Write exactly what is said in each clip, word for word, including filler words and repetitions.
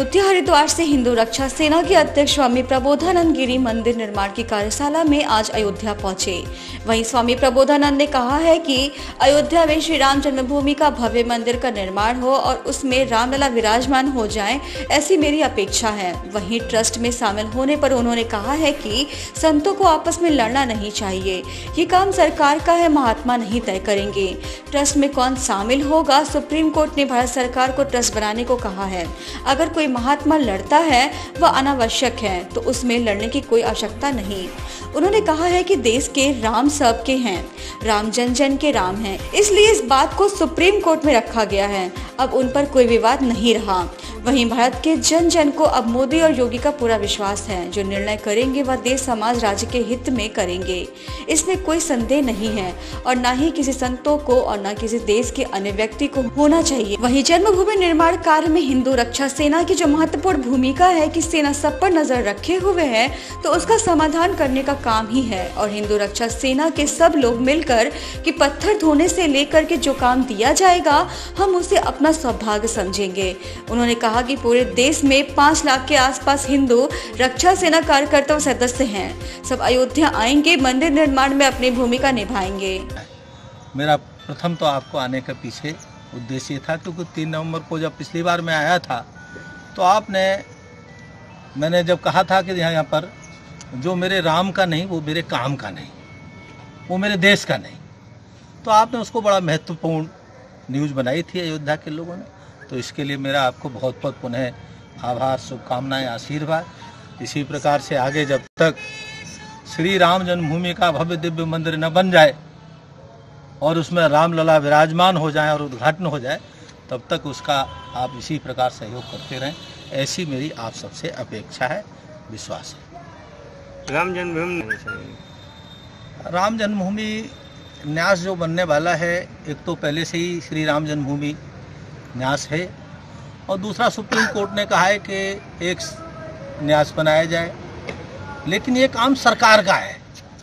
अयोध्या हरिद्वार से हिंदू रक्षा सेना के अध्यक्ष स्वामी प्रबोधानंद गिरी मंदिर निर्माण की कार्यशाला में आज अयोध्या पहुंचे। वहीं स्वामी प्रबोधानंद ने कहा है कि अयोध्या में श्री राम जन्मभूमि का भव्य मंदिर का निर्माण हो और उसमें रामलला विराजमान हो जाएं, ऐसी मेरी अपेक्षा है। वहीं ट्रस्ट में शामिल होने पर उन्होंने कहा है कि संतों को आपस में लड़ना नहीं चाहिए, ये काम सरकार का है, महात्मा नहीं तय करेंगे। ट्रस्ट में कौन शामिल होगा, सुप्रीम कोर्ट ने भारत सरकार को ट्रस्ट बनाने को कहा है। अगर कोई महात्मा लड़ता है वह अनावश्यक है, तो उसमें लड़ने की कोई आवश्यकता नहीं। उन्होंने कहा है कि देश के राम सबके हैं, राम जन जन के राम हैं, इसलिए इस बात को सुप्रीम कोर्ट में रखा गया है। अब उन पर कोई विवाद नहीं रहा। वहीं भारत के जन जन को अब मोदी और योगी का पूरा विश्वास है। जो निर्णय करेंगे वह देश समाज राज्य के हित में करेंगे, इसमें कोई संदेह नहीं है और न ही किसी संतों को और न किसी देश के अन्य व्यक्ति को होना चाहिए। वहीं जन्मभूमि निर्माण कार्य में हिंदू रक्षा सेना की जो महत्वपूर्ण भूमिका है कि सेना सब पर नजर रखे हुए है, तो उसका समाधान करने का काम ही है। और हिंदू रक्षा सेना के सब लोग मिलकर कि पत्थर धोने से लेकर के जो काम दिया जाएगा हम उसे अपना सौभाग्य समझेंगे। उन्होंने कहा कि पूरे देश में पाँच लाख के आसपास हिंदू रक्षा सेना कार्यकर्ता और सदस्य हैं। सब अयोध्या आएंगे, मंदिर निर्माण में अपनी भूमिका निभाएंगे। मेरा प्रथम तो आपको आने के पीछे उद्देश्य था, क्योंकि तीन नवंबर को जब पिछली बार मैं आया था तो आपने मैंने जब कहा था कि यहाँ पर जो मेरे राम का नहीं, वो मेरे काम का नहीं, वो मेरे देश का नहीं, तो आपने उसको बड़ा महत्वपूर्ण न्यूज़ बनाई थी अयोध्या के लोगों ने। तो इसके लिए मेरा आपको बहुत बहुत पुनः आभार, शुभकामनाएं, आशीर्वाद। इसी प्रकार से आगे जब तक श्री राम जन्मभूमि का भव्य दिव्य मंदिर न बन जाए और उसमें रामलला विराजमान हो जाए और उद्घाटन हो जाए, तब तक उसका आप इसी प्रकार सहयोग करते रहें, ऐसी मेरी आप सबसे अपेक्षा है, विश्वास है। राम जन्मभूमि राम जन्मभूमि न्यास जो बनने वाला है, एक तो पहले से ही श्री राम जन्मभूमि न्यास है और दूसरा सुप्रीम कोर्ट ने कहा है कि एक न्यास बनाया जाए, लेकिन ये काम सरकार का है।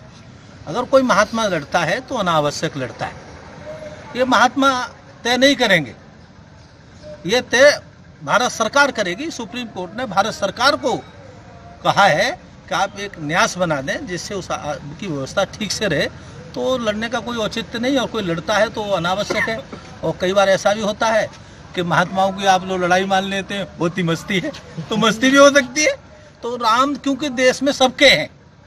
अगर कोई महात्मा लड़ता है तो अनावश्यक लड़ता है, ये महात्मा तय नहीं करेंगे, ये तय भारत सरकार करेगी। सुप्रीम कोर्ट ने भारत सरकार को कहा है कि आप एक न्यास बना दें जिससे उस की व्यवस्था ठीक से रहे, तो लड़ने का कोई औचित्य नहीं। और कोई लड़ता है तो अनावश्यक है। और कई बार ऐसा भी होता है कि महात्माओं की आप लोग लड़ाई मान लेते हैं, बहुत ही मस्ती है, तो मस्ती भी हो सकती है। तो राम क्योंकि देश में सबके हैं,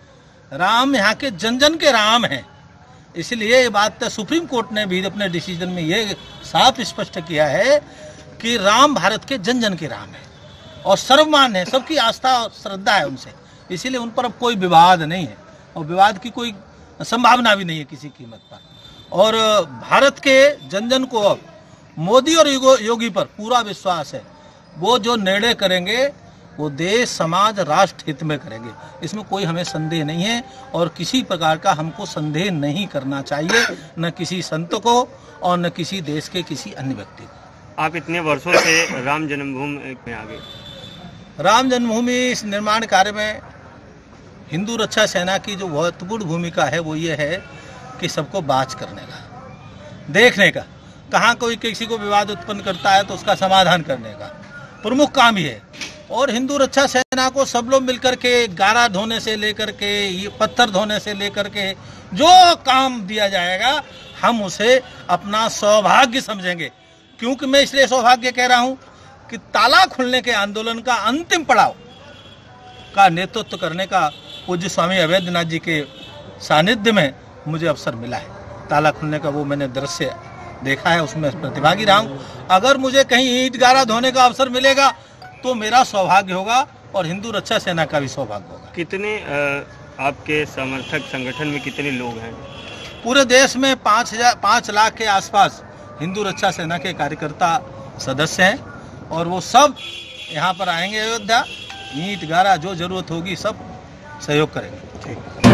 राम यहाँ के जन जन के राम हैं, इसलिए ये बात सुप्रीम कोर्ट ने भी अपने डिसीजन में ये साफ स्पष्ट किया है कि राम भारत के जन जन के राम है और सर्वमान्य है, सबकी आस्था और श्रद्धा है उनसे, इसीलिए उन पर अब कोई विवाद नहीं है और विवाद की कोई संभावना भी नहीं है किसी कीमत पर। और भारत के जन जन को अब मोदी और योगी पर पूरा विश्वास है। वो जो निर्णय करेंगे वो देश, समाज, राष्ट्र हित में करेंगे, इसमें कोई हमें संदेह नहीं है और किसी प्रकार का हमको संदेह नहीं करना चाहिए, न किसी संत को और न किसी देश के किसी अन्य व्यक्ति को। आप इतने वर्षों से राम जन्मभूमि में आगे राम जन्मभूमि इस निर्माण कार्य में हिंदू रक्षा सेना की जो महत्वपूर्ण भूमिका है वो ये है कि सबको बात करने का, देखने का, कहाँ कोई किसी को विवाद उत्पन्न करता है तो उसका समाधान करने का प्रमुख काम ही है। और हिंदू रक्षा सेना को सब लोग मिलकर के गारा धोने से लेकर के ये पत्थर धोने से लेकर के जो काम दिया जाएगा हम उसे अपना सौभाग्य समझेंगे। क्योंकि मैं इसलिए सौभाग्य कह रहा हूँ कि ताला खुलने के आंदोलन का अंतिम पड़ाव का नेतृत्व करने का पूज्य स्वामी अवैधनाथ जी के सानिध्य में मुझे अवसर मिला है। ताला खुलने का वो मैंने दृश्य देखा है, उसमें प्रतिभागी रहा हूँ। अगर मुझे कहीं ईंट गारा धोने का अवसर मिलेगा तो मेरा सौभाग्य होगा और हिंदू रक्षा सेना का भी सौभाग्य होगा। कितने आपके समर्थक संगठन में कितने लोग हैं? पूरे देश में पाँच हजार पाँच लाख के आसपास हिंदू रक्षा सेना के कार्यकर्ता सदस्य हैं और वो सब यहाँ पर आएंगे अयोध्या। ईंट गारा जो जरूरत होगी सब सहयोग करेंगे। ठीक।